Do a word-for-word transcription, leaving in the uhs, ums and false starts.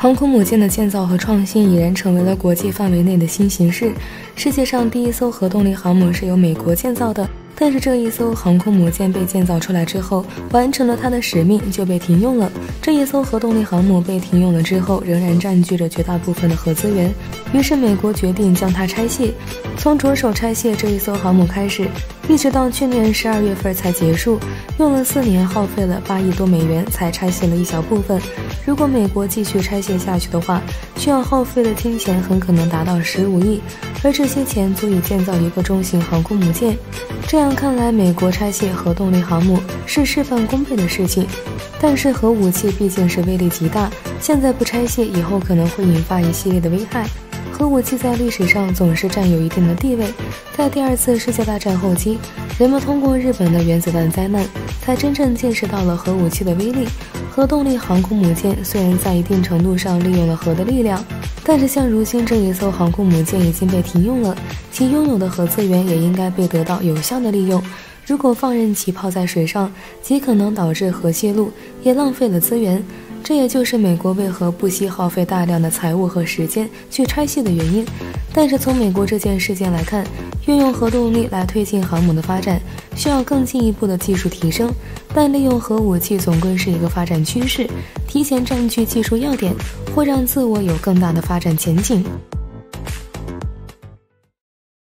航空母舰的建造和创新已然成为了国际范围内的新形势。世界上第一艘核动力航母是由美国建造的，但是这一艘航空母舰被建造出来之后，完成了它的使命就被停用了。这一艘核动力航母被停用了之后，仍然占据着绝大部分的核资源，于是美国决定将它拆卸。从着手拆卸这一艘航母开始，一直到去年十二月份才结束，用了四年，耗费了八亿多美元才拆卸了一小部分。如果美国继续拆卸下去的话，需要耗费的金钱很可能达到十五亿，而这些钱足以建造一个中型航空母舰。这样看来，美国拆卸核动力航母是事半功倍的事情。但是核武器毕竟是威力极大，现在不拆卸，以后可能会引发一系列的危害。核武器在历史上总是占有一定的地位，在第二次世界大战后期，人们通过日本的原子弹灾难，才真正见识到了核武器的威力。核动力航空母舰虽然在一定程度上利用了核的力量，但是像如今这一艘航空母舰已经被停用了，其拥有的核资源也应该被得到有效的利用。如果放任其泡在水上，极可能导致核泄漏，也浪费了资源。这也就是美国为何不惜耗费大量的财物和时间去拆卸的原因。但是从美国这件事件来看，运用核动力来推进航母的发展，需要更进一步的技术提升，但利用核武器总归是一个发展趋势，提前占据技术要点，会让自我有更大的发展前景。